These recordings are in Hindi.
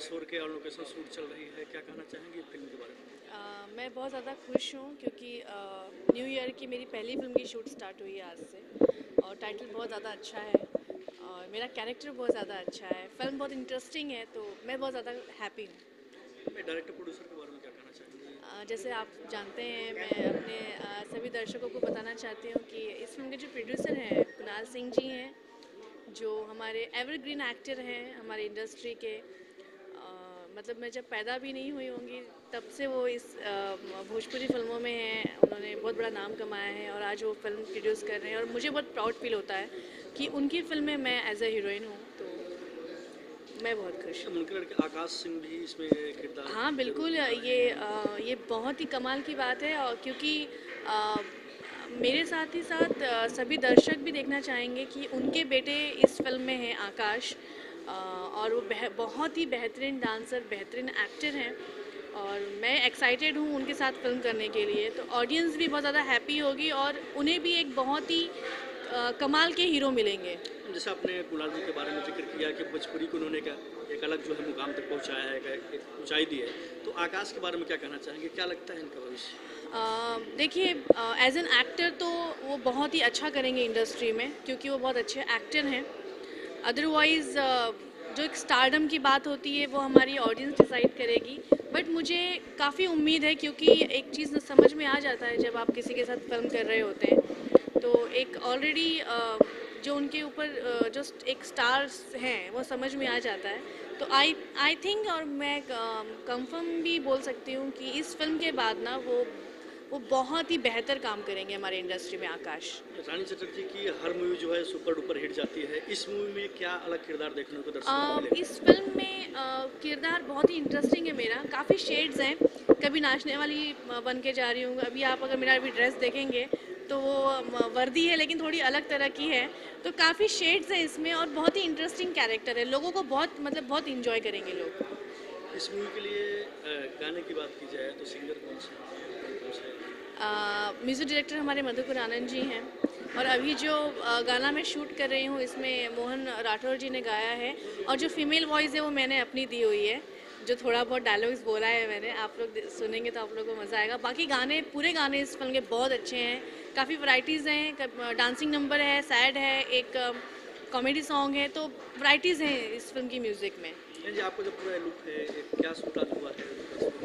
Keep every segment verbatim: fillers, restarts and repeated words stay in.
शोर के और लोकेशन शूट चल रही है, क्या कहना चाहेंगे फिल्म के बारे में? आ, मैं बहुत ज़्यादा खुश हूँ क्योंकि न्यू ईयर की मेरी पहली फिल्म की शूट स्टार्ट हुई है आज से और टाइटल बहुत ज़्यादा अच्छा है और मेरा कैरेक्टर बहुत ज़्यादा अच्छा है। फिल्म बहुत इंटरेस्टिंग है तो मैं बहुत ज़्यादा हैप्पी हूँ। मैं डायरेक्टर प्रोड्यूसर के बारे में क्या कहना चाहेंगे? आ, जैसे आप जानते हैं, मैं अपने आ, सभी दर्शकों को बताना चाहती हूँ कि इस फिल्म के जो प्रोड्यूसर हैं कुणाल सिंह जी हैं, जो हमारे एवरग्रीन एक्टर हैं हमारी इंडस्ट्री के। मतलब मैं जब पैदा भी नहीं हुई होंगी तब से वो इस भोजपुरी फिल्मों में हैं। उन्होंने बहुत बड़ा नाम कमाया है और आज वो फिल्म प्रोड्यूस कर रहे हैं और मुझे बहुत प्राउड फील होता है कि उनकी फिल्म में मैं एज ए हीरोइन हूँ, तो मैं बहुत खुश हूँ। उनके लड़के आकाश सिंह भी इसमें किरदार। हाँ बिल्कुल, ये ये बहुत ही कमाल की बात है और क्योंकि आ, मेरे साथ ही साथ सभी दर्शक भी देखना चाहेंगे कि उनके बेटे इस फिल्म में हैं आकाश, और वो बहुत ही बेहतरीन डांसर, बेहतरीन एक्टर हैं और मैं एक्साइटेड हूँ उनके साथ फिल्म करने के लिए। तो ऑडियंस भी बहुत ज़्यादा हैप्पी होगी और उन्हें भी एक बहुत ही आ, कमाल के हीरो मिलेंगे। जैसे आपने कुणाल जी के बारे में जिक्र किया कि भोजपुरी को उन्होंने क्या एक अलग जो है मुकाम तक पहुंचाया है, एक ऊंचाई दी है, तो आकाश के बारे में क्या कहना चाहेंगे? क्या लगता है इनका भविष्य? देखिए, एज एन एक्टर तो वो बहुत ही अच्छा करेंगे इंडस्ट्री में क्योंकि वो बहुत अच्छे एक्टर हैं। अदरवाइज़ जो एक स्टारडम की बात होती है वो हमारी ऑडियंस डिसाइड करेगी, बट मुझे काफ़ी उम्मीद है क्योंकि एक चीज़ समझ में आ जाता है जब आप किसी के साथ फिल्म कर रहे होते हैं तो एक ऑलरेडी जो उनके ऊपर जो एक स्टार्स हैं वो समझ में आ जाता है। तो आई आई थिंक, और मैं कंफर्म भी बोल सकती हूँ कि इस फिल्म के बाद ना वो वो बहुत ही बेहतर काम करेंगे हमारे इंडस्ट्री में आकाश। रानी चटर्जी की हर मूवी जो है सुपर डुपर हिट जाती है, इस मूवी में क्या अलग किरदार देखने को दर्शकों को मिलेगा? इस फिल्म में आ, किरदार बहुत ही इंटरेस्टिंग है मेरा। काफ़ी शेड्स हैं, कभी नाचने वाली बन के जा रही हूँ, अभी आप अगर मेरा अभी ड्रेस देखेंगे तो वो वर्दी है लेकिन थोड़ी अलग तरह की है, तो काफ़ी शेड्स हैं इसमें और बहुत ही इंटरेस्टिंग कैरेक्टर है। लोगों को बहुत मतलब बहुत इंजॉय करेंगे लोग। इस मूवी के लिए गाने की बात की जाए तो सिंगर कौन से? म्यूज़िक डायरेक्टर हमारे मधुकर आनंद जी हैं और अभी जो गाना मैं शूट कर रही हूँ इसमें मोहन राठौर जी ने गाया है और जो फीमेल वॉइस है वो मैंने अपनी दी हुई है। जो थोड़ा बहुत डायलॉग्स बोला है मैंने, आप लोग सुनेंगे तो आप लोगों को मज़ा आएगा। बाकी गाने, पूरे गाने इस फिल्म के बहुत अच्छे हैं, काफ़ी वैराइटीज़ हैं, डांसिंग नंबर है, सैड है, एक कॉमेडी सॉन्ग है, तो वैराइटीज़ हैं इस फिल्म की म्यूज़िक में। जी, आपको जो पूरा लुक है क्या सूट आज हुआ है?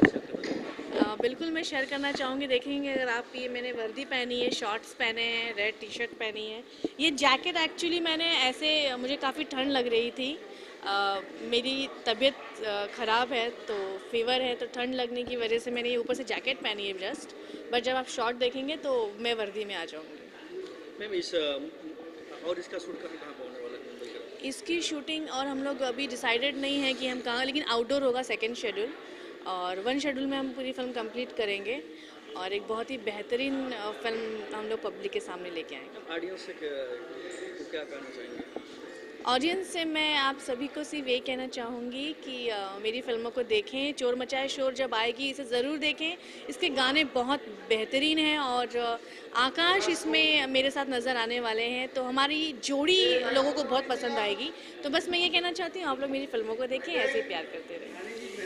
आ, बिल्कुल मैं शेयर करना चाहूँगी। देखेंगे अगर आप, ये मैंने वर्दी पहनी है, शॉर्ट्स पहने हैं, रेड टी शर्ट पहनी है। ये जैकेट एक्चुअली मैंने ऐसे, मुझे काफ़ी ठंड लग रही थी, आ, मेरी तबीयत ख़राब है तो फीवर है, तो ठंड लगने की वजह से मैंने ये ऊपर से जैकेट पहनी है जस्ट, बट जब आप शॉर्ट देखेंगे तो मैं वर्दी में आ जाऊँगी। मैम इस और इसका शूट कहाँ कहाँ होने वाला है? इसकी शूटिंग और हम लोग अभी डिसाइडेड नहीं है कि हम कहाँ, लेकिन आउटडोर होगा सेकेंड शेड्यूल और वन शेड्यूल में हम पूरी फिल्म कंप्लीट करेंगे और एक बहुत ही बेहतरीन फिल्म हम लोग पब्लिक के सामने लेके आएंगे। ऑडियंस से क्या कहना चाहेंगे? ऑडियंस से मैं आप सभी को सिर्फ ये कहना चाहूँगी कि आ, मेरी फिल्मों को देखें। चोर मचाए शोर जब आएगी इसे ज़रूर देखें, इसके गाने बहुत बेहतरीन हैं और आकाश इसमें मेरे साथ नज़र आने वाले हैं, तो हमारी जोड़ी लोगों को बहुत पसंद आएगी। तो बस मैं ये कहना चाहती हूँ आप लोग मेरी फिल्मों को देखें, ऐसे ही प्यार करते रहें।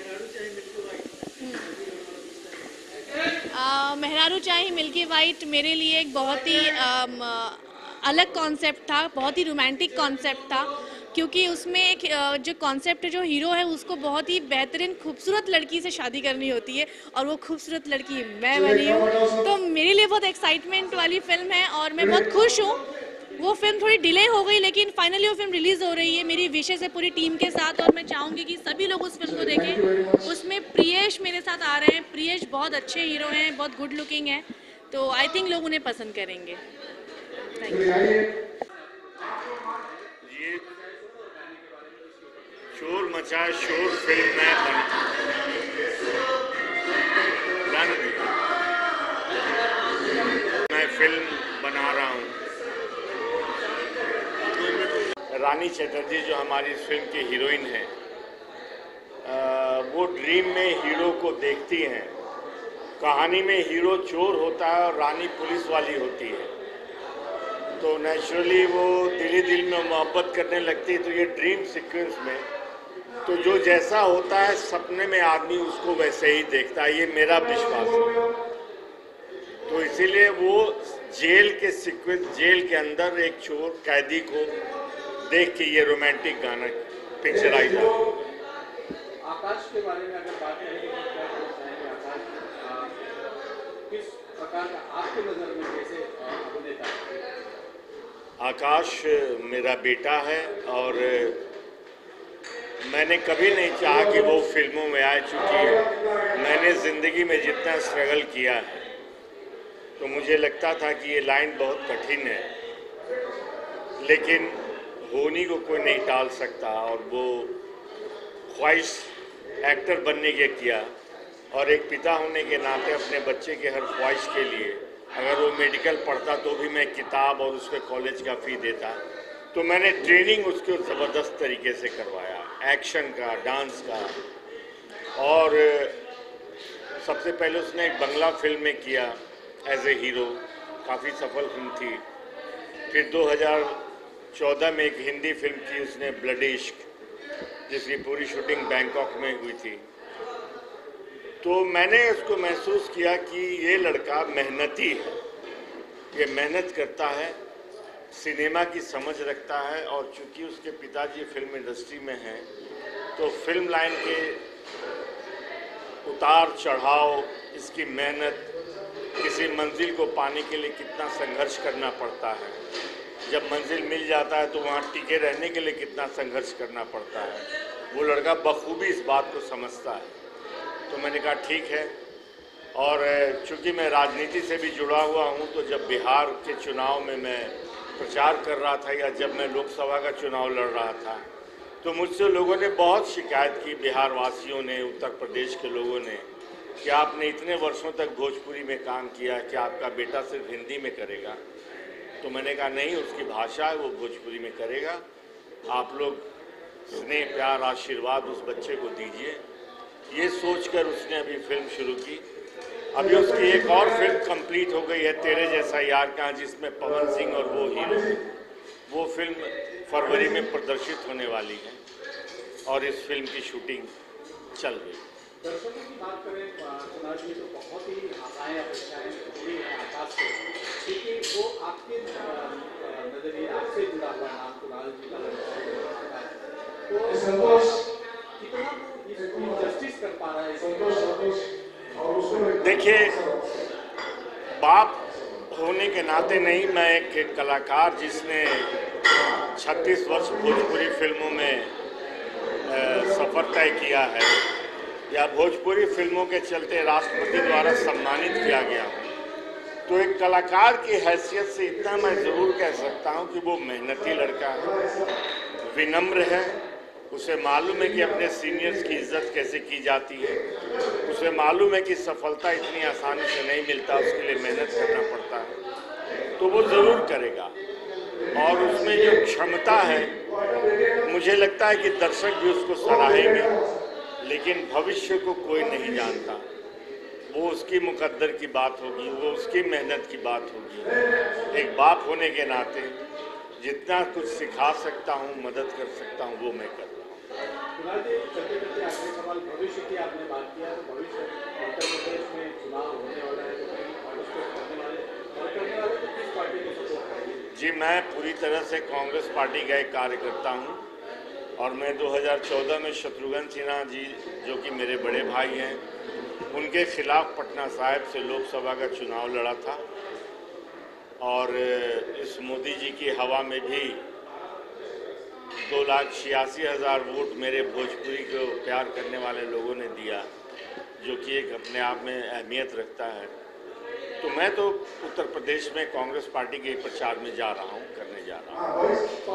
मेहरारू चाहे मिल्की वाइट मेरे लिए एक बहुत ही आ, अलग कॉन्सेप्ट था, बहुत ही रोमांटिक कॉन्सेप्ट था क्योंकि उसमें एक जो कॉन्सेप्ट है, जो हीरो है उसको बहुत ही बेहतरीन खूबसूरत लड़की से शादी करनी होती है और वो खूबसूरत लड़की मैं बनी हूँ। तो मेरे लिए बहुत एक्साइटमेंट वाली फिल्म है और मैं बहुत खुश हूँ। वो फिल्म थोड़ी डिले हो गई लेकिन फाइनली वो फिल्म रिलीज़ हो रही है मेरी विशेष है पूरी टीम के साथ और मैं चाहूँगी कि सभी लोग उस फिल्म को देखें। उसमें प्रियेश मेरे साथ आ रहे हैं। प्रियेश बहुत अच्छे हीरो हैं, बहुत गुड लुकिंग है, तो आई थिंक लोग उन्हें पसंद करेंगे। Thank you. ये चोर मचाए शोर फिल्म में बन मैं फिल्म बना रहा हूँ। रानी चटर्जी जो हमारी फिल्म की हीरोइन है, वो ड्रीम में हीरो को देखती हैं। कहानी में हीरो चोर होता है और रानी पुलिस वाली होती है, तो नेचुरली वो दिल ही दिल में मोहब्बत करने लगती है। तो ये ड्रीम सीक्वेंस में तो जो जैसा होता है सपने में आदमी उसको वैसे ही देखता है, ये मेरा विश्वास है। तो इसीलिए वो जेल के सीक्वेंस, जेल के अंदर एक चोर कैदी को देख के ये रोमांटिक गाना पिक्चराइज है। आकाश के बारे में अगर बात करें तो क्या कहना चाहेंगे? आकाश किस प्रकार का आपके नजर में कैसे अभिनेता? आकाश मेरा बेटा है और मैंने कभी नहीं चाहा कि वो फिल्मों में आए, चूँकि मैंने ज़िंदगी में जितना स्ट्रगल किया है तो मुझे लगता था कि ये लाइन बहुत कठिन है, लेकिन होनी को कोई नहीं टाल सकता और वो ख्वाहिश एक्टर बनने के किया और एक पिता होने के नाते अपने बच्चे के हर ख्वाहिश के लिए अगर वो मेडिकल पढ़ता तो भी मैं किताब और उसके कॉलेज का फ़ी देता। तो मैंने ट्रेनिंग उसको ज़बरदस्त तरीके से करवाया, एक्शन का, डांस का। और सबसे पहले उसने एक बंगला फिल्म में किया एज ए हीरो, काफ़ी सफल फिल्म थी। फिर दो हज़ार चौदह में एक हिंदी फिल्म की उसने, ब्लड इश्क, जिसकी पूरी शूटिंग बैंकॉक में हुई थी। तो मैंने उसको महसूस किया कि ये लड़का मेहनती है, ये मेहनत करता है, सिनेमा की समझ रखता है और चूंकि उसके पिताजी फिल्म इंडस्ट्री में हैं तो फिल्म लाइन के उतार चढ़ाव, इसकी मेहनत, किसी मंजिल को पाने के लिए कितना संघर्ष करना पड़ता है, जब मंजिल मिल जाता है तो वहाँ टिके रहने के लिए कितना संघर्ष करना पड़ता है, वो लड़का बखूबी इस बात को समझता है। तो मैंने कहा ठीक है। और चूंकि मैं राजनीति से भी जुड़ा हुआ हूँ तो जब बिहार के चुनाव में मैं प्रचार कर रहा था या जब मैं लोकसभा का चुनाव लड़ रहा था तो मुझसे लोगों ने बहुत शिकायत की, बिहार वासियों ने, उत्तर प्रदेश के लोगों ने, कि आपने इतने वर्षों तक भोजपुरी में काम किया, कि आपका बेटा सिर्फ हिंदी में करेगा? तो मैंने कहा नहीं, उसकी भाषा है, वो भोजपुरी में करेगा। आप लोग स्नेह, प्यार, आशीर्वाद उस बच्चे को दीजिए। ये सोचकर उसने अभी फिल्म शुरू की। अभी उसकी एक और फिल्म कंप्लीट हो गई है, तेरे जैसा यार कहाँ, जिसमें पवन सिंह और वो हीरो। वो फिल्म फरवरी में प्रदर्शित होने वाली है और इस फिल्म की शूटिंग चल रही है। दर्शकों की बात करें चुनाव में तो बहुत ही आशाएं, अपेक्षाएं जुड़ी हैं आकाश से, क्योंकि वो आपके नजरिए आपसे जुड़ा हुआ नाम कुणाल जी का लड़का, तो कितना जस्टिस कर पा रहा है? देखिए, बाप होने के नाते नहीं, मैं एक कलाकार जिसने छत्तीस वर्ष भोजपुरी फिल्मों में सफ़र तय किया है या भोजपुरी फिल्मों के चलते राष्ट्रपति द्वारा सम्मानित किया गया, तो एक कलाकार की हैसियत से इतना मैं ज़रूर कह सकता हूं कि वो मेहनती लड़का है, विनम्र है, उसे मालूम है कि अपने सीनियर्स की इज्जत कैसे की जाती है, उसे मालूम है कि सफलता इतनी आसानी से नहीं मिलता, उसके लिए मेहनत करना पड़ता है, तो वो ज़रूर करेगा। और उसमें जो क्षमता है, मुझे लगता है कि दर्शक भी उसको सराहेंगे, लेकिन भविष्य को कोई नहीं जानता। वो उसकी मुकद्दर की बात होगी, वो उसकी मेहनत की बात होगी। एक बाप होने के नाते जितना कुछ सिखा सकता हूँ, मदद कर सकता हूँ, वो मैं कर रहा हूँ। चलते चलते आखिरी सवाल, भविष्य की आपने बात किया, तो भविष्य उत्तर प्रदेश में चुनाव होने वाला है, तो करने वाले और करने वाले तो किस पार्टी को सपोर्ट करेंगे? जी, मैं पूरी तरह से कांग्रेस पार्टी का एक कार्यकर्ता हूँ और मैं दो हज़ार चौदह में शत्रुघ्न सिन्हा जी, जो कि मेरे बड़े भाई हैं, उनके खिलाफ पटना साहिब से लोकसभा का चुनाव लड़ा था और इस मोदी जी की हवा में भी दो लाख छियासी हज़ार वोट मेरे भोजपुरी को प्यार करने वाले लोगों ने दिया, जो कि एक अपने आप में अहमियत रखता है। तो मैं तो उत्तर प्रदेश में कांग्रेस पार्टी के प्रचार में जा रहा हूँ, करने जा रहा हूँ।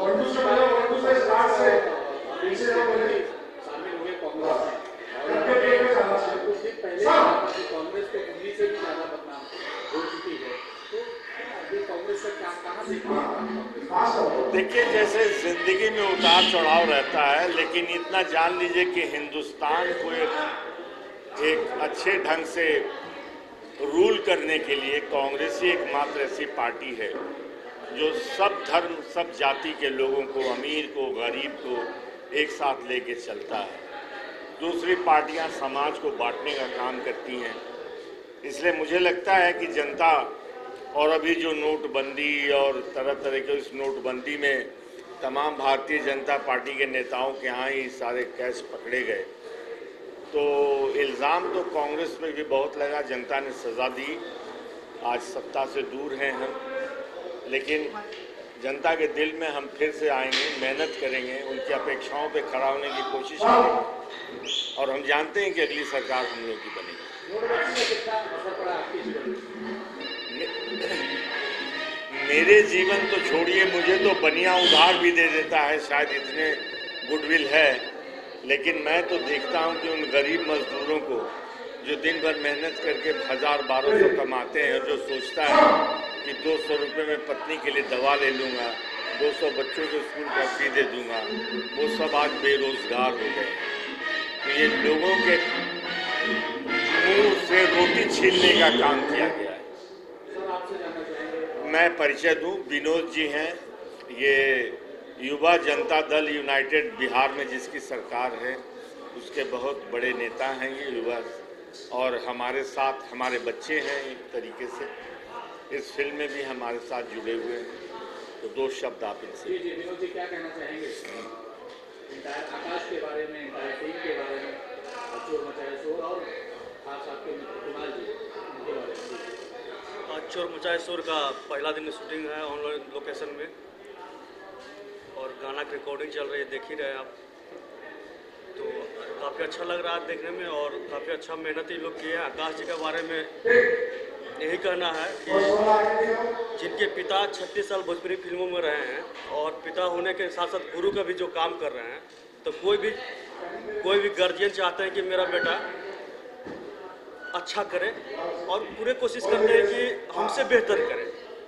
देखिए, जैसे जिंदगी में उतार चढ़ाव रहता है, लेकिन इतना जान लीजिए कि हिंदुस्तान को एक, एक अच्छे ढंग से रूल करने के लिए कांग्रेस ही एकमात्र ऐसी पार्टी है जो सब धर्म, सब जाति के लोगों को, अमीर को, गरीब को, एक साथ लेके चलता है, दूसरी पार्टियां समाज को बांटने का काम करती हैं। इसलिए मुझे लगता है कि जनता, और अभी जो नोटबंदी और तरह तरह के इस नोटबंदी में तमाम भारतीय जनता पार्टी के नेताओं के यहाँ ही सारे कैश पकड़े गए, तो इल्ज़ाम तो कांग्रेस में भी बहुत लगा, जनता ने सज़ा दी। आज सत्ता से दूर हैं हम, लेकिन जनता के दिल में हम फिर से आएंगे, मेहनत करेंगे, उनकी अपेक्षाओं पे खड़ा होने की कोशिश करेंगे, और हम जानते हैं कि अगली सरकार हम लोग की बनेगी। मेरे जीवन तो छोड़िए, मुझे तो बनिया उधार भी दे देता है, शायद इतने गुडविल है, लेकिन मैं तो देखता हूं कि उन गरीब मजदूरों को जो दिन भर मेहनत करके हजार बारह सौ कमाते हैं, जो सोचता है कि दो सौ रुपये में पत्नी के लिए दवा ले लूँगा, दो सौ बच्चों को स्कूल का फी दे दूँगा, वो सब आज बेरोजगार हो गए। तो ये लोगों के मुंह से रोटी छीनने का काम किया गया है। मैं परिचय दूं, विनोद जी हैं, ये युवा जनता दल यूनाइटेड बिहार में जिसकी सरकार है, उसके बहुत बड़े नेता हैं ये युवा, और हमारे साथ हमारे बच्चे हैं एक तरीके से, इस फिल्म में भी हमारे साथ जुड़े हुए हैं। तो दो शब्द आप इनसे। जी जी विनोद जी क्या कहना चाहेंगे आकाश के बारे में, टीम के बारे में, चोर मचाए शोर, और खास आपके कुमार जी उनके बारे में? आज चोर मचाए शोर का पहला दिन शूटिंग है ऑन लोकेशन में, और गाना की रिकॉर्डिंग चल रही है, देख ही रहे हैं आप। तो काफ़ी अच्छा लग रहा है देखने में, और काफ़ी अच्छा मेहनत ही लोग किए हैं। आकाश जी के बारे में यही कहना है कि जिनके पिता छत्तीस साल भोजपुरी फिल्मों में रहे हैं, और पिता होने के साथ साथ गुरु का भी जो काम कर रहे हैं, तो कोई भी कोई भी गार्जियन चाहते हैं कि मेरा बेटा अच्छा करे, और पूरे कोशिश करते हैं कि हमसे बेहतर करे।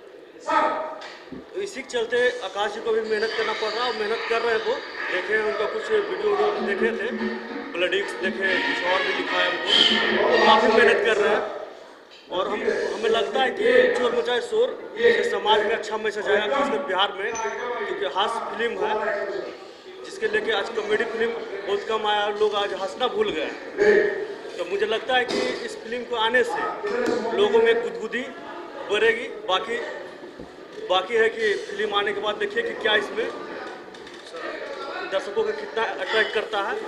तो इसी के चलते आकाश जी को भी मेहनत करना पड़ रहा है, और मेहनत कर रहे हैं। वो देखे हैं, उनका कुछ वीडियो देखे थे, ब्लडिक्स देखे, कुछ और भी दिखाया हमको, तो काफ़ी मेहनत कर रहे हैं। और हम हमें लगता है कि चोर मचाए शोर समाज में अच्छा मैसेज आएगा, खासकर बिहार में, क्योंकि हास्य फिल्म है जिसके लेके आज कॉमेडी फिल्म बहुत कम आया, लोग आज हंसना भूल गए। तो मुझे लगता है कि इस फिल्म को आने से लोगों में गुदगुदी बढ़ेगी। बाकी बाकी है कि फिल्म आने के बाद देखिए कि क्या इसमें दर्शकों को कितना अट्रैक्ट करता है।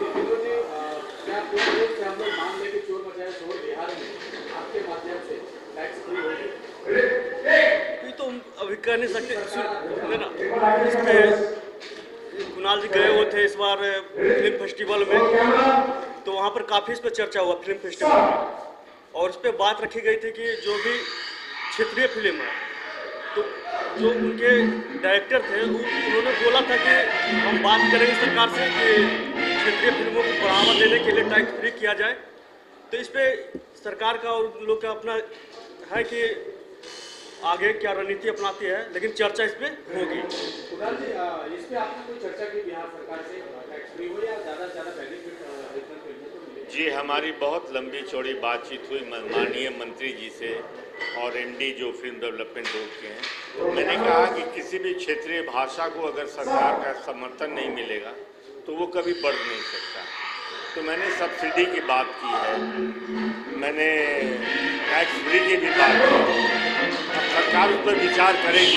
ये तो अभी कह नहीं सकते है ना। इस पे कुणाल जी गए हुए थे इस बार फिल्म फेस्टिवल में, तो वहाँ पर काफ़ी इस पर चर्चा हुआ फिल्म फेस्टिवल में, और इस पर बात रखी गई थी कि जो भी क्षेत्रीय फिल्म है, तो जो उनके डायरेक्टर थे उन्होंने बोला था कि हम बात करेंगे सरकार से कि क्षेत्रीय फिल्मों को बढ़ावा देने के लिए टैक्स फ्री किया जाए। तो इस पर सरकार का और लोग का अपना है कि आगे क्या रणनीति अपनाती है, लेकिन चर्चा इस पर होगी। कुणाल जी, इस पे आपने कोई चर्चा की बिहार सरकार से, टैक्स फ्री हो या ज़्यादा से ज़्यादा बेनिफिट रीजनल फिल्मों को मिले? जी, हमारी बहुत लंबी चौड़ी बातचीत हुई माननीय मंत्री जी से और एमडी जो फिल्म डेवलपमेंट बोर्ड के हैं। तो मैंने कहा कि किसी भी क्षेत्रीय भाषा को अगर सरकार का समर्थन नहीं मिलेगा तो वो कभी बढ़ नहीं सकता। तो मैंने सब्सिडी की बात की है, मैंने टैक्स फ्री की भी बात की है, अब सरकार उस पर विचार करेगी।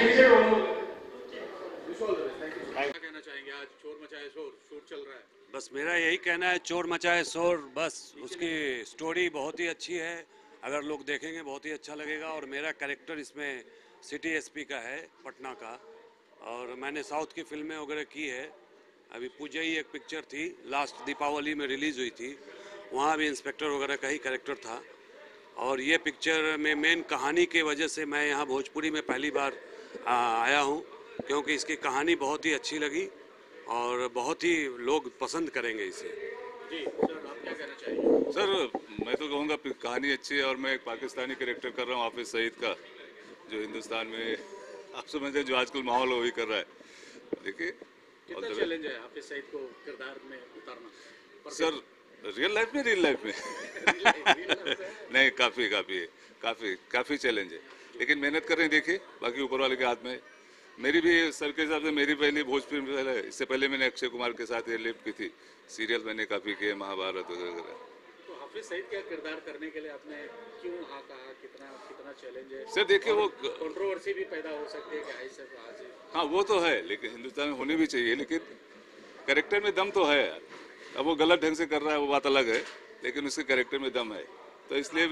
क्या कहना चाहेंगे, आज चोर मचाए शोर शूट चल रहा है? बस मेरा यही कहना है, चोर मचाए शोर, बस उसकी स्टोरी बहुत ही अच्छी है, अगर लोग देखेंगे बहुत ही अच्छा लगेगा। और मेरा कैरेक्टर इसमें सिटी एसपी का है, पटना का, और मैंने साउथ की फिल्में वगैरह की है। अभी पूजा ही एक पिक्चर थी, लास्ट दीपावली में रिलीज़ हुई थी, वहाँ भी इंस्पेक्टर वगैरह का ही कैरेक्टर था। और ये पिक्चर में मेन कहानी के वजह से मैं यहाँ भोजपुरी में पहली बार आ, आया हूँ, क्योंकि इसकी कहानी बहुत ही अच्छी लगी और बहुत ही लोग पसंद करेंगे इसे। जी सर, आप क्या कहना चाहेंगे? सर मैं तो कहूँगा कहानी अच्छी है, और मैं एक पाकिस्तानी कैरेक्टर कर रहा हूँ हाफिज सईद का, जो हिंदुस्तान में आप समझते जो आजकल माहौल वही कर रहा है। देखिए कितना चैलेंज है हाफिज सईद को किरदार में उतारना? सर रियल लाइफ में रियल लाइफ में नहीं, काफ़ी काफ़ी काफ़ी काफ़ी चैलेंज है, लेकिन मेहनत कर रहे हैं। देखिए बाकी ऊपर वाले के हाथ में, मेरी भी सर के हिसाब से मेरी पहली भोजपुरी में पहले, इससे पहले मैंने अक्षय कुमार के साथ ये लिप की थी, सीरियल मैंने काफ़ी किए, महाभारत वगैरह। तो हाफिज सईद का किरदार करने के लिए आपने क्यों हाँ कहा, कितना कितना चैलेंज है? सर देखिए वो कंट्रोवर्सी भी पैदा हो सकती है कि हाई से आज। हाँ वो तो है, लेकिन हिंदुस्तान में होनी भी चाहिए, लेकिन कैरेक्टर में दम तो है यार। अब वो गलत ढंग से कर रहा है वो बात अलग है, लेकिन उसके कैरेक्टर में दम है, तो इसलिए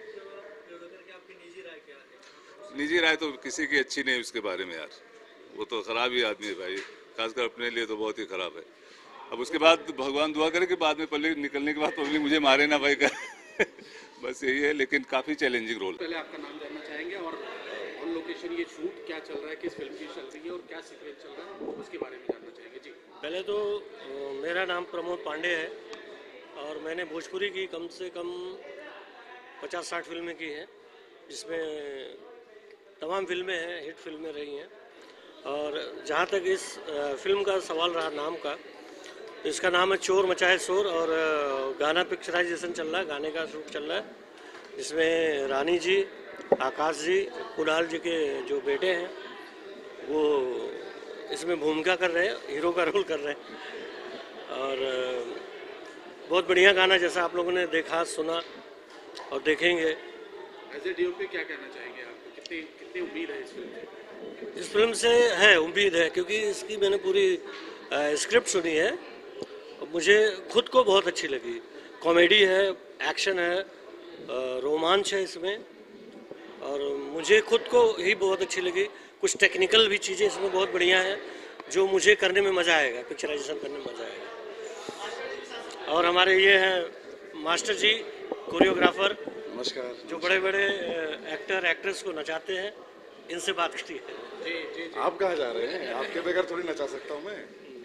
निजी राय तो किसी की अच्छी नहीं उसके बारे में यार, वो तो खराब ही आदमी है भाई, खासकर अपने लिए तो बहुत ही खराब है। अब उसके बाद भगवान दुआ करे कि बाद में पब्लिक निकलने के बाद पब्लिक मुझे मारे ना भाई का बस यही है, लेकिन काफ़ी चैलेंजिंग रोल। पहले आपका नाम जानना चाहेंगे और ऑन लोकेशन ये शूट क्या चल रहा है, किस फिल्म की चल रही है और क्या सीक्वेंस चल रहा है, उसके बारे में जानना चाहेंगे जी। पहले तो मेरा नाम प्रमोद पांडे है और मैंने भोजपुरी की कम से कम पचास साठ फिल्में की हैं, जिसमें तमाम फिल्में हैं, हिट फिल्में रही हैं। और जहाँ तक इस फिल्म का सवाल रहा नाम का, इसका नाम है चोर मचाए शोर और गाना पिक्चराइजेशन चल रहा है, गाने का शूट चल रहा है, जिसमें रानी जी, आकाश जी, कुणाल जी के जो बेटे हैं वो इसमें भूमिका कर रहे हैं, हीरो का रोल कर रहे हैं। और बहुत बढ़िया गाना, जैसा आप लोगों ने देखा, सुना और देखेंगे। एज ए डीओपी क्या कहना चाहेंगे आप, कितनी कितनी उम्मीद है इस फिल्म से? इस फिल्म से है उम्मीद है, क्योंकि इसकी मैंने पूरी स्क्रिप्ट सुनी है, मुझे खुद को बहुत अच्छी लगी। कॉमेडी है, एक्शन है, रोमांच है इसमें, और मुझे खुद को ही बहुत अच्छी लगी। कुछ टेक्निकल भी चीज़ें इसमें बहुत बढ़िया हैं, जो मुझे करने में मज़ा आएगा, पिक्चराइजेशन करने में मज़ा आएगा। और हमारे ये हैं मास्टर जी, कोरियोग्राफर, नमस्कार, जो बड़े बड़े एक्टर एक्ट्रेस को नचाते हैं, इनसे बात करिए। जी जी जी। आप कहाँ जा रहे हैं? आपके बगैर थोड़ी नचा सकता हूँ मैं।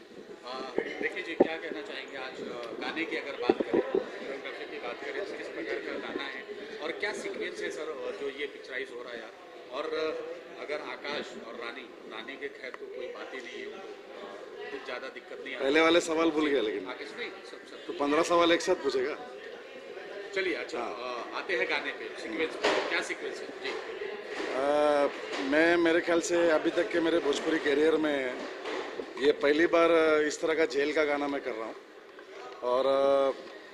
देखिए जी, क्या कहना चाहेंगे आज गाने की अगर बात करें, कोरियोग्राफी की बात करें, तो किस प्रकार का गाना है और क्या सीक्वेंस है सर जो ये पिक्चराइज हो रहा है यार? और अगर आकाश और रानी रानी के खैर तो कोई बात ही नहीं है, उनको कुछ ज़्यादा दिक्कत नहीं है। पहले वाले सवाल भूल गया, लेकिन आकाश नहीं सब सब तो पंद्रह सवाल एक साथ पूछेगा। चलिए अच्छा, आते हैं गाने पे, सीक्वेंस पे, क्या सीक्वेंस है जी? आ, मैं मेरे ख्याल से अभी तक के मेरे भोजपुरी कैरियर में ये पहली बार इस तरह का जेल का गाना मैं कर रहा हूँ। और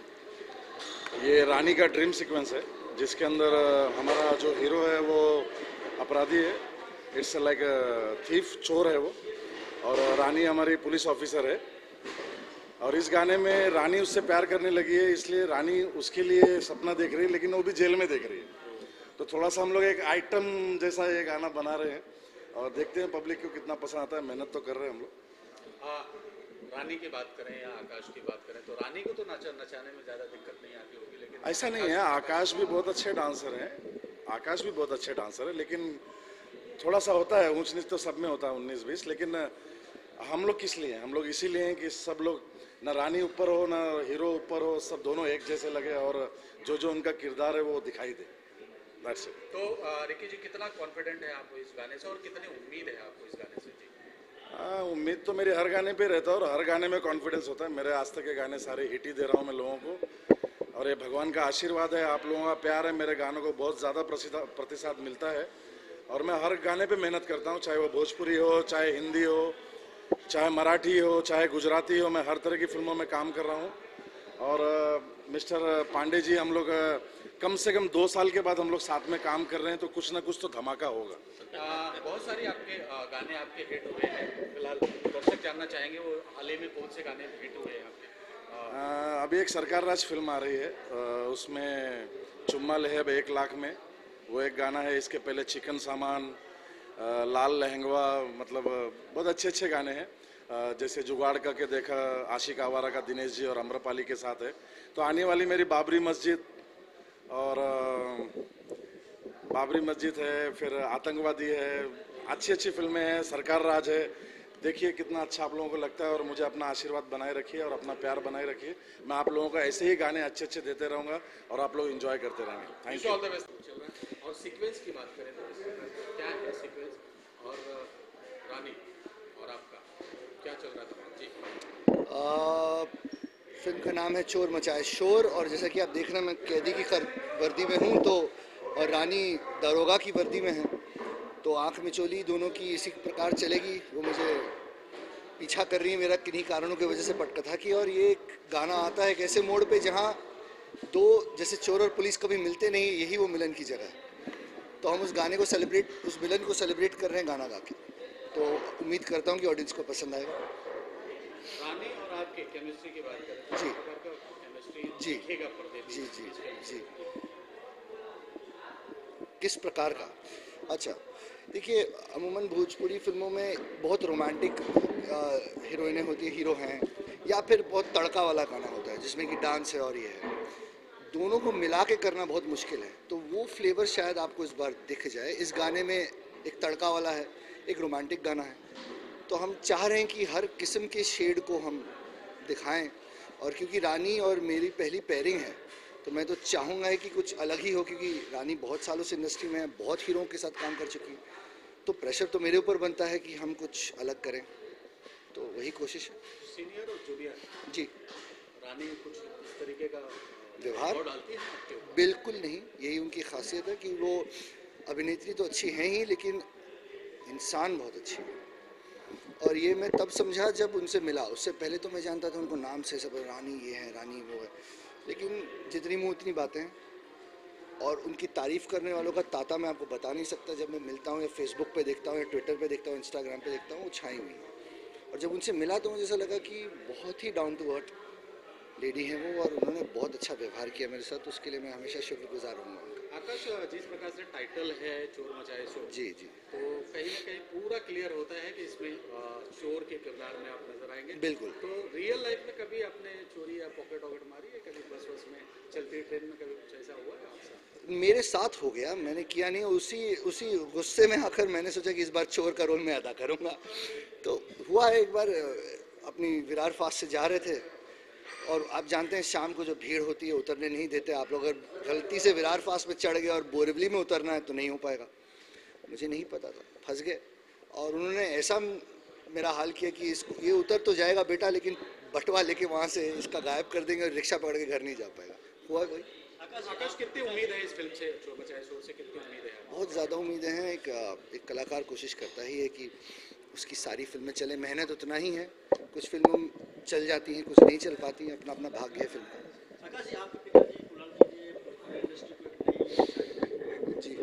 ये रानी का ड्रीम सीक्वेंस है, जिसके अंदर हमारा जो हीरो है वो अपराधी है, इट्स लाइक थीफ, चोर है वो, और रानी हमारी पुलिस ऑफिसर है। और इस गाने में रानी उससे प्यार करने लगी है, इसलिए रानी उसके लिए सपना देख रही है, लेकिन वो भी जेल में देख रही है। तो थोड़ा सा हम लोग एक आइटम जैसा ये गाना बना रहे हैं, और देखते हैं पब्लिक को कितना पसंद आता है। मेहनत तो कर रहे हैं हम लोग। रानी की बात करें या आकाश की बात करें, तो रानी को तो नचा नचाने में ज़्यादा दिक्कत नहीं आती होगी, लेकिन ऐसा नहीं है, आकाश भी बहुत अच्छे डांसर हैं, आकाश भी बहुत अच्छे डांसर है, लेकिन थोड़ा सा होता है ऊंच नीच, तो सब में होता है उन्नीस बीस। लेकिन हम लोग किस लिए हैं? हम लोग इसीलिए हैं कि सब लोग, ना रानी ऊपर हो ना हीरो ऊपर हो, सब दोनों एक जैसे लगे और जो जो उनका किरदार है वो दिखाई दे। That's it. तो रिकी जी, कितना कॉन्फिडेंट है आपको इस गाने से और कितनी उम्मीद है आपको इस गाने से जी? हाँ, उम्मीद तो मेरी हर गाने पे रहता है और हर गाने में कॉन्फिडेंस होता है। मेरे आज तक के गाने सारे हिट ही दे रहा हूँ मैं लोगों को, और ये भगवान का आशीर्वाद है, आप लोगों का प्यार है, मेरे गानों को बहुत ज़्यादा प्रतिसाद मिलता है। और मैं हर गाने पे मेहनत करता हूँ, चाहे वो भोजपुरी हो, चाहे हिंदी हो, चाहे मराठी हो, चाहे गुजराती हो, मैं हर तरह की फिल्मों में काम कर रहा हूँ। और मिस्टर पांडे जी, हम लोग कम से कम दो साल के बाद हम लोग साथ में काम कर रहे हैं, तो कुछ ना कुछ तो धमाका होगा। आ, बहुत सारी आपके आ, गाने आपके हिट हुए हैं, फिलहाल दर्शक जानना चाहेंगे वो हाल ही में कौन से गाने हिट हुए हैं आपके? आ, अभी एक सरकार राज फिल्म आ रही है, आ, उसमें चुम्मा लेहब एक लाख में वो एक गाना है। इसके पहले चिकन सामान, आ, लाल लहंगवा, मतलब बहुत अच्छे अच्छे गाने हैं। जैसे जुगाड़ का के देखा, आशिक आवारा का दिनेश जी और अम्रपाली के साथ है। तो आने वाली मेरी बाबरी मस्जिद और बाबरी मस्जिद है, फिर आतंकवादी है, अच्छी अच्छी फिल्में हैं, सरकार राज है। देखिए कितना अच्छा आप लोगों को लगता है, और मुझे अपना आशीर्वाद बनाए रखिए और अपना प्यार बनाए रखिए। मैं आप लोगों को ऐसे ही गाने अच्छे अच्छे देते रहूँगा और आप लोग एंजॉय करते रहेंगे। Thank you. All the best. चल रहा है। और सीक्वेंस की बात करें तो क्या है सीक्वेंस, और रानी और आपका क्या चल रहा था जी? आ, फिल्म का नाम है चोर मचाए शोर, और जैसा कि आप देख रहे हैं मैं कैदी की वर्दी में हूँ, तो और रानी दरोगा की वर्दी में है। तो आँख मिचोली दोनों की इसी प्रकार चलेगी, वो मुझे पीछा कर रही है मेरा किन्हीं कारणों की वजह से पटकथा की। और ये एक गाना आता है एक ऐसे मोड़ पे जहाँ दो जैसे चोर और पुलिस कभी मिलते नहीं, यही वो मिलन की जगह है। तो हम उस गाने को सेलिब्रेट उस मिलन को सेलिब्रेट कर रहे हैं गाना गा के। तो उम्मीद करता हूँ कि ऑडियंस को पसंद आएगा। रानी और आपके केमिस्ट्री की बात करें जी केमिस्ट्री जी दिखेगा पर्दे पे। जी जी जी किस प्रकार का? अच्छा, देखिए अमूमन भोजपुरी फिल्मों में बहुत रोमांटिक हीरोइनें होती है, हीरो हैं, या फिर बहुत तड़का वाला गाना होता है जिसमें कि डांस है और ये है। दोनों को मिला के करना बहुत मुश्किल है, तो वो फ्लेवर शायद आपको इस बार दिख जाए। इस गाने में एक तड़का वाला है, एक रोमांटिक गाना है, तो हम चाह रहे हैं कि हर किस्म के शेड को हम दिखाएं। और क्योंकि रानी और मेरी पहली पेयरिंग है, तो मैं तो चाहूँगा कि कुछ अलग ही हो, क्योंकि रानी बहुत सालों से इंडस्ट्री में है, बहुत हीरों के साथ काम कर चुकी है, तो प्रेशर तो मेरे ऊपर बनता है कि हम कुछ अलग करें, तो वही कोशिश है। सीनियर और जूनियर जी, रानी कुछ इस तरीके का व्यवहार डालती है आपके ऊपर? बिल्कुल नहीं, यही उनकी खासियत है कि वो अभिनेत्री तो अच्छी हैं ही, लेकिन इंसान बहुत अच्छी है। और ये मैं तब समझा जब उनसे मिला। उससे पहले तो मैं जानता था उनको नाम से, सब रानी ये है, रानी वो है, लेकिन जितनी मुँह उतनी बातें। और उनकी तारीफ़ करने वालों का ताता मैं आपको बता नहीं सकता। जब मैं मिलता हूँ या फेसबुक पे देखता हूँ या ट्विटर पे देखता हूँ, इंस्टाग्राम पे देखता हूँ, वो छाई हुई है। और जब उनसे मिला तो मुझे ऐसा लगा कि बहुत ही डाउन टू अर्थ लेडी हैं वो, और उन्होंने बहुत अच्छा व्यवहार किया मेरे साथ, तो उसके लिए मैं हमेशा शुक्रगुजार हूँ उनका। आकाश, जिस प्रकार से टाइटल है चोर मचाए शोर, जी जी, तो कहीं ना कहीं पूरा क्लियर होता है कि इसमें चोर के किरदार में आप नजर आएंगे। बिल्कुल। तो रियल लाइफ में कभी आपने चोरी या पॉकेट वॉकेट मारी है? कभी बस बस में, चलती ट्रेन में कभी कुछ ऐसा हुआ है आपसे? मेरे साथ हो गया, मैंने किया नहीं। उसी उसी गुस्से में आकर मैंने सोचा कि इस बार चोर का रोल मैं अदा करूँगा। तो हुआ है, एक बार अपनी विरार फास्ट से जा रहे थे, और आप जानते हैं शाम को जो भीड़ होती है उतरने नहीं देते। आप लोग अगर गलती से विरार फास्ट में चढ़ गए और बोरिवली में उतरना है तो नहीं हो पाएगा। मुझे नहीं पता था, फंस गए। और उन्होंने ऐसा मेरा हाल किया कि इसको ये उतर तो जाएगा बेटा, लेकिन बटवा लेके वहाँ से इसका गायब कर देंगे और रिक्शा पकड़ के घर नहीं जा पाएगा। हुआ कोई? आकाश, कितनी उम्मीद है इस फिल्म से, चोर मचाए शोर से कितनी उम्मीद है? बहुत ज़्यादा उम्मीदें हैं। एक एक कलाकार कोशिश करता ही है कि उसकी सारी फिल्में चले। मेहनत उतना ही है, कुछ फिल्में चल जाती हैं, कुछ नहीं चल पाती हैं, अपना अपना भाग्य है फिल्म का। आकाश जी, आपके पिताजी कुणाल जी ने इंडस्ट्री को एक नई जी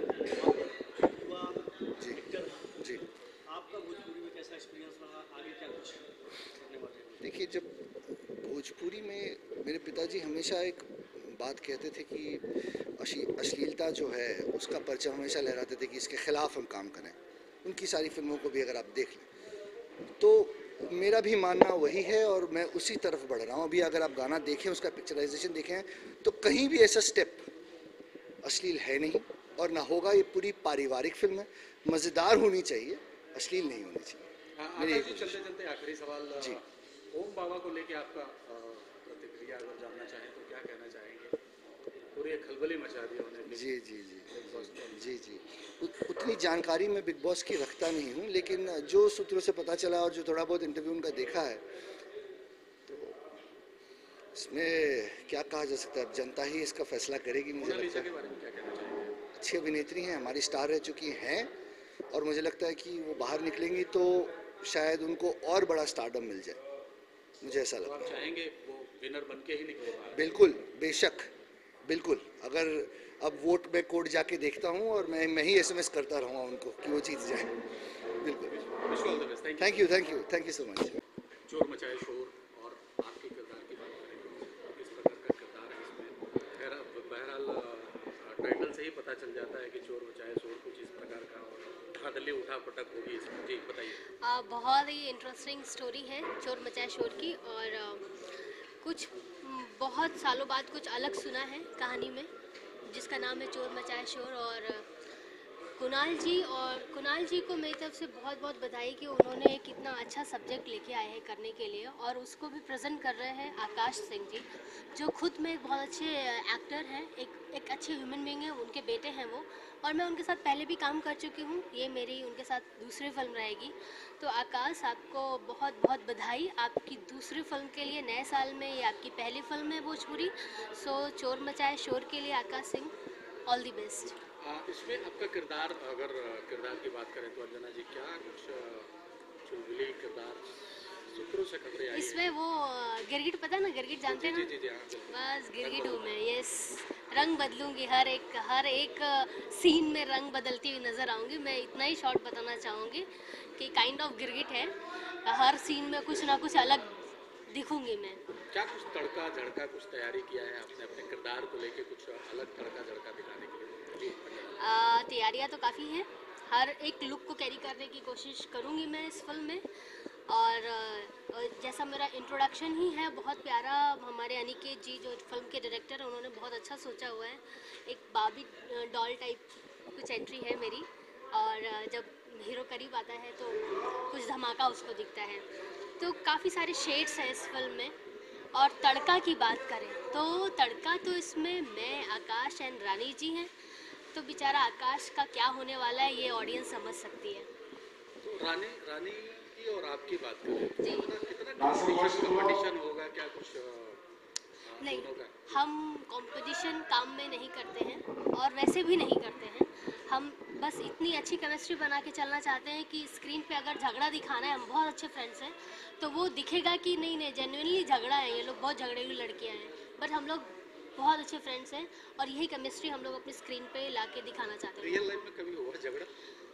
जी जी। आपका भोजपुरी में कैसा एक्सपीरियंस रहा, आगे क्या कुछ करने वाले हैं? देखिए, जब भोजपुरी में मेरे पिताजी हमेशा एक बात कहते थे कि अश्लीलता जो है उसका परचम हमेशा लहराते थे कि इसके खिलाफ हम काम करें। उनकी सारी फिल्मों को भी अगर आप देख लें तो मेरा भी मानना वही है, और मैं उसी तरफ बढ़ रहा हूँ। अभी अगर आप गाना देखें, उसका पिक्चराइजेशन देखें, तो कहीं भी ऐसा स्टेप अश्लील है नहीं और ना होगा। ये पूरी पारिवारिक फिल्म है, मज़ेदार होनी चाहिए, अश्लील नहीं होनी चाहिए। मेरी एक चलते चलते आखिरी सवाल जी, ओम बाबा को लेके आपका प्रतिक्रिया अगर जानना चाहें तो क्या कहना चाहेंगे? पूरी खलबली मचा दी उन्होंने। जी जी जी जी जी उत, उतनी जानकारी मैं बिग बॉस की रखता नहीं हूँ, लेकिन जो सूत्रों से पता चला और जो थोड़ा बहुत इंटरव्यू उनका देखा है, तो इसमें क्या कहा जा सकता है, अब जनता ही इसका फैसला करेगी। मुझे लगता है के बारे में क्या कहना चाहेंगे? अच्छी अभिनेत्री हैं, हमारी स्टार रह चुकी हैं, और मुझे लगता है कि वो बाहर निकलेंगी तो शायद उनको और बड़ा स्टारडम मिल जाए, मुझे ऐसा लगता है। आप चाहेंगे वो विनर बन के ही निकले बाहर? बिल्कुल, बेशक, बिल्कुल। अगर अब वोट में कोर्ट जाके देखता हूँ और मैं मैं ही एसएमएस करता रहूँगा उनको कि वो चीज़ जाए। बिल्कुल। Thank you thank you thank you so much. Chor Machaye शोर और आपके किरदार की बात करें तो किस प्रकार का किरदार है इसमें? खैर, बहरहाल टाइटल से ही पता चल जाता है कि चोर मचाए शोर कुछ इस प्रकार का और धांधली उठा पटक होगी इसमें। जी बताइए। बहुत ही इंटरेस्टिंग स्टोरी है चोर मचाए शोर की, और आ, कुछ बहुत सालों बाद कुछ अलग सुना है कहानी में, जिसका नाम है चोर मचाए शोर। और कुणाल जी और कुणाल जी को मेरी तरफ से बहुत बहुत बधाई कि उन्होंने कितना अच्छा सब्जेक्ट लेके आए हैं करने के लिए, और उसको भी प्रेजेंट कर रहे हैं आकाश सिंह जी, जो खुद में एक बहुत अच्छे एक्टर हैं, एक एक अच्छे ह्यूमन बीइंग हैं, उनके बेटे हैं वो, और मैं उनके साथ पहले भी काम कर चुकी हूँ। ये मेरी उनके साथ दूसरी फिल्म रहेगी। तो आकाश, आपको बहुत बहुत बधाई आपकी दूसरी फिल्म के लिए। नए साल में ये आपकी पहली फिल्म है भोजपुरी। सो चोर मचाए शोर के लिए Akash Singh, all the best. आ, इसमें आपका किरदार, अगर किरदार की बात करें तो अंजना जी क्या कुछ चुलबुली किरदार सूत्रों से खबरें आई? इसमें वो गिरगिट, पता है ना गिरगिट, जानते हैं ना? जी जी जी हाँ, बिल्कुल। बस गिरगिट हूँ मैं। यस, रंग बदलूंगी, हर एक हर एक सीन में रंग बदलती हुई नजर आऊंगी। मैं इतना ही शॉर्ट बताना चाहूँगी कि काइंड ऑफ गिरगिट है, हर सीन में कुछ ना कुछ अलग दिखूंगी मैं। क्या कुछ तड़का झड़का कुछ तैयारी किया है आपने अपने किरदार को लेके, कुछ अलग तड़का झड़का दिखाने के लिए? आ, तैयारियाँ तो काफ़ी हैं, हर एक लुक को कैरी करने की कोशिश करूँगी मैं इस फिल्म में। और आ, जैसा मेरा इंट्रोडक्शन ही है बहुत प्यारा, हमारे अनिकेत जी जो फिल्म के डायरेक्टर हैं उन्होंने बहुत अच्छा सोचा हुआ है। एक बाबी डॉल टाइप कुछ एंट्री है मेरी, और जब हीरो करीब आता है तो कुछ धमाका उसको दिखता है। तो काफ़ी सारे शेड्स हैं इस फिल्म में। और तड़का की बात करें तो तड़का तो इसमें मैं, आकाश एंड रानी जी हैं। तो बेचारा आकाश का क्या होने वाला है ये ऑडियंस समझ सकती है। तो रानी रानी की और आपकी बात करें जी, कितना कंपटीशन होगा, क्या कुछ आ, नहीं, दोनों का? हम कंपटीशन काम में नहीं करते हैं और वैसे भी नहीं करते हैं। हम बस इतनी अच्छी केमिस्ट्री बना के चलना चाहते हैं कि स्क्रीन पे अगर झगड़ा दिखाना है, हम बहुत अच्छे फ्रेंड्स हैं तो वो दिखेगा कि नहीं नहीं जेन्युइनली झगड़ा है, ये लोग बहुत झगड़ेलू लड़कियां हैं, बट हम लोग बहुत अच्छे फ्रेंड्स हैं और यही केमिस्ट्री हम लोग अपनी स्क्रीन पे ला के दिखाना चाहते हैं। रियल लाइफ में कभी हुआ झगड़ा?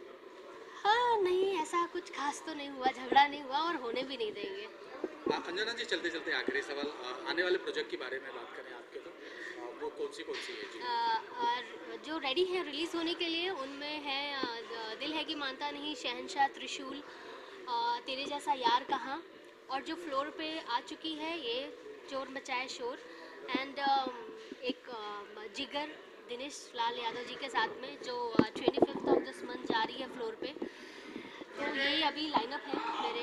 हाँ, नहीं, ऐसा कुछ खास तो नहीं हुआ, झगड़ा नहीं हुआ और होने भी नहीं देंगे। आ, अंजना जी चलते चलते आखिरी सवाल, आ, आने वाले प्रोजेक्ट के बारे में बात करें आपके तो आ, वो कौन सी कौन सी है जी? आ, और जो रेडी है रिलीज़ होने के लिए उनमें है आ, दिल है कि मानता नहीं, शहंशाह, त्रिशूल, आ, तेरे जैसा यार कहाँ, और जो फ्लोर पे आ चुकी है ये चोर मचाए शोर, एंड एक आ, जिगर दिनेश लाल यादव जी के साथ में जो twenty fifth of this month जा रही है फ्लोर पे। तो यही अभी लाइनअप है मेरे।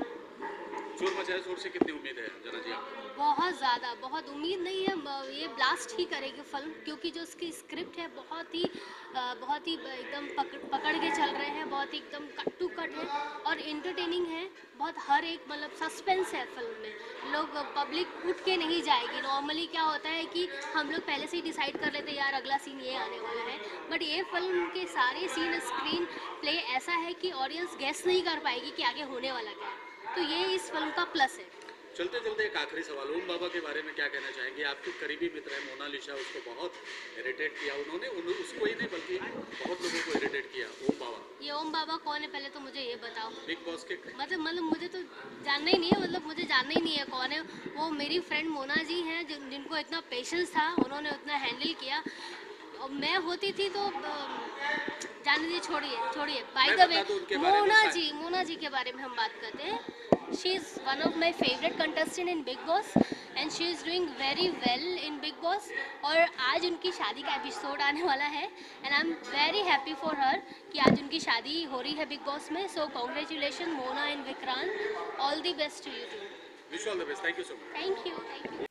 चोर मचाए शोर से कितनी उम्मीद है अंजना जी आपको? बहुत ज़्यादा, बहुत उम्मीद नहीं है, ये ब्लास्ट ही करेगी फिल्म, क्योंकि जो उसकी स्क्रिप्ट है बहुत ही बहुत ही एकदम पकड़ पकड़ के चल रहे हैं, बहुत ही एकदम कट टू कट है और इंटरटेनिंग है बहुत। हर एक मतलब सस्पेंस है फिल्म में, लोग पब्लिक उठ के नहीं जाएगी। नॉर्मली क्या होता है कि हम लोग पहले से ही डिसाइड कर लेते हैं यार अगला सीन ये आने वाला है, बट ये फिल्म के सारे सीन स्क्रीन प्ले ऐसा है कि ऑडियंस गेस नहीं कर पाएगी कि आगे होने वाला क्या है। तो ये इस फिल्म का प्लस है। चलते चलते एक आखिरी सवाल, ओम बाबा के बारे में क्या कहना चाहेंगे? आपके करीबी मित्र है मोनालिसा, उसको बहुत इरिटेट किया उन्होंने, उन, उसको ही नहीं बल्कि बहुत लोगों को इरिटेट किया ओम बाबा। ये ओम बाबा कौन है पहले तो मुझे ये बताओ। बिग बॉस के मतलब मतलब मुझे तो जानना ही नहीं है, मतलब मुझे जानना ही नहीं है कौन है वो। मेरी फ्रेंड मोना जी हैं जिन जिनको इतना पेशेंस था, उन्होंने उतना हैंडल किया। और मैं होती थी तो जाने दीजिए, छोड़िए छोड़िए। By the way Mona ji Mona ji के बारे में हम बात करते हैं। She is one of my favourite contestant in Bigg Boss and she is doing very well in Bigg Boss. और आज उनकी शादी का एपिसोड आने वाला है and I am very happy for her कि आज उनकी शादी हो रही है बिग बॉस में। So congratulation Mona and Vikrant, all the best to you too. Wish all the best, thank you so much. Thank you thank you.